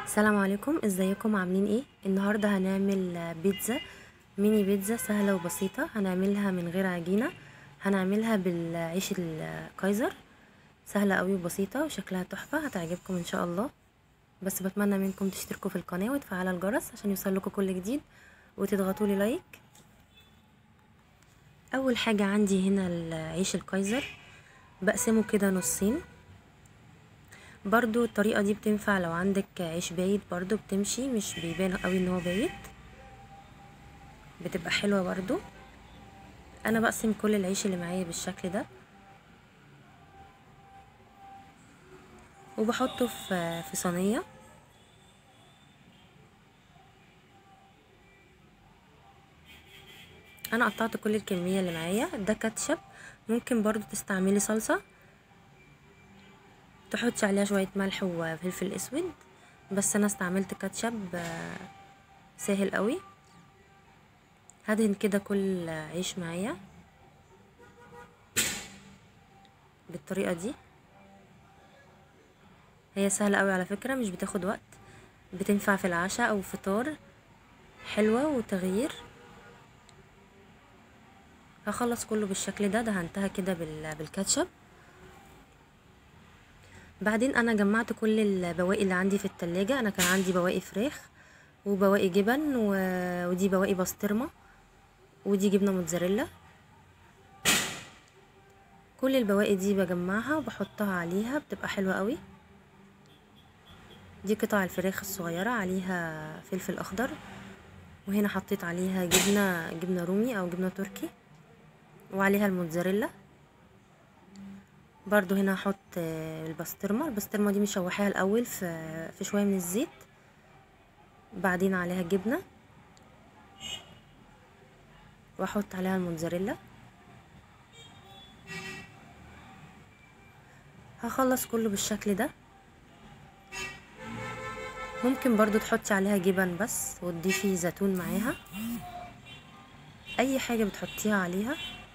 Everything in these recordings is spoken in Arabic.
السلام عليكم، ازيكم عاملين ايه؟ النهارده هنعمل بيتزا، ميني بيتزا سهله وبسيطه. هنعملها من غير عجينه، هنعملها بالعيش الكايزر. سهله قوي وبسيطه وشكلها تحفه، هتعجبكم ان شاء الله. بس بتمنى منكم تشتركوا في القناه وتفعلوا الجرس عشان يوصلكوا كل جديد، وتضغطوا لي لايك. اول حاجه عندي هنا العيش الكايزر، بقسمه كده نصين. برضو الطريقه دي بتنفع لو عندك عيش بايت، برضو بتمشي، مش بيبان قوي ان هو بايت، بتبقى حلوة برضو. انا بقسم كل العيش اللي معايا بالشكل ده، وبحطه في صينية. انا قطعت كل الكمية اللي معايا. ده كاتشب، ممكن برضو تستعملي صلصة تحطي عليها شوية ملح وفلفل اسود، بس انا استعملت كاتشب سهل قوي. هدهن كده كل عيش معايا بالطريقة دي. هي سهلة قوي على فكرة، مش بتاخد وقت، بتنفع في العشاء او فطار، حلوة وتغيير. هخلص كله بالشكل ده، دهنتها كده بالكاتشب. بعدين انا جمعت كل البواقي اللي عندي في التلاجة. انا كان عندي بواقي فراخ وبواقي جبن ودي بواقي بسطرمة، ودي جبنة موتزاريلا. كل البواقي دي بجمعها وبحطها عليها، بتبقى حلوة قوي. دي قطع الفراخ الصغيرة، عليها فلفل اخضر، وهنا حطيت عليها جبنة رومي او جبنة تركي، وعليها الموتزاريلا. برضو هنا هحط البسطرمة دي مشوحاها الاول في شوية من الزيت، بعدين عليها الجبنة، واحط عليها الموتزاريلا. هخلص كله بالشكل ده. ممكن برضو تحطي عليها جبن بس وتضيفي زيتون معاها، اي حاجة بتحطيها عليها.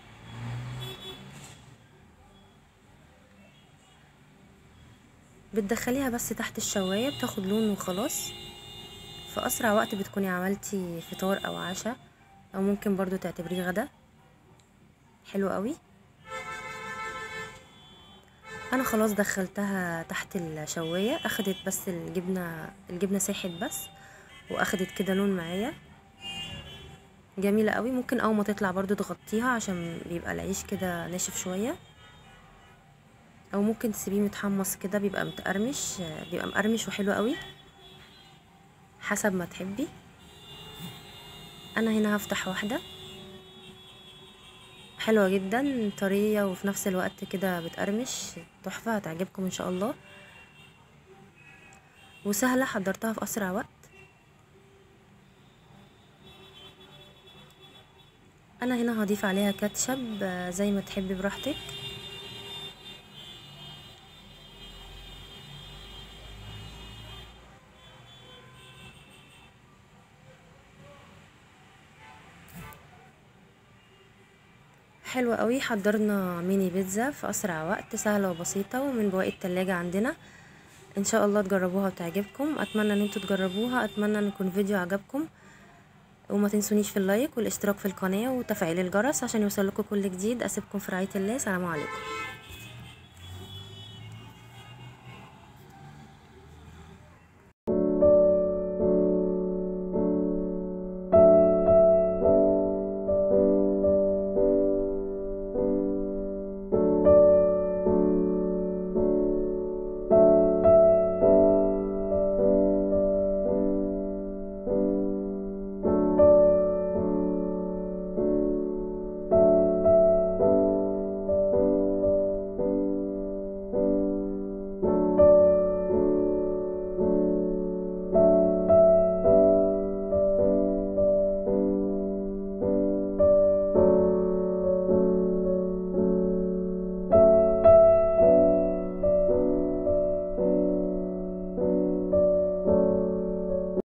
بتدخليها بس تحت الشواية، بتاخد لون وخلاص. في اسرع وقت بتكوني عملتي فطار او عشاء، او ممكن برضو تعتبريه غدا. حلو قوي. انا خلاص دخلتها تحت الشواية، اخدت بس الجبنة ساحت بس، واخدت كده لون معايا، جميلة قوي. ممكن اول ما تطلع برضو تغطيها عشان بيبقى العيش كده ناشف شوية، او ممكن تسيبيه متحمص كده، بيبقى مقرمش وحلو قوي، حسب ما تحبي. انا هنا هفتح واحدة حلوة جدا، طرية وفي نفس الوقت كده بتقرمش، تحفة، هتعجبكم ان شاء الله، وسهلة، حضرتها في اسرع وقت. انا هنا هضيف عليها كاتشب زي ما تحبي براحتك. حلوة قوي، حضرنا ميني بيتزا في اسرع وقت، سهلة وبسيطة، ومن بواقي التلاجة عندنا. ان شاء الله تجربوها وتعجبكم. اتمنى ان انتوا تجربوها، اتمنى ان يكون فيديو عجبكم، وما تنسونيش في اللايك والاشتراك في القناة وتفعيل الجرس عشان يوصلكوا كل جديد. اسيبكم في رعاية الله، سلام عليكم.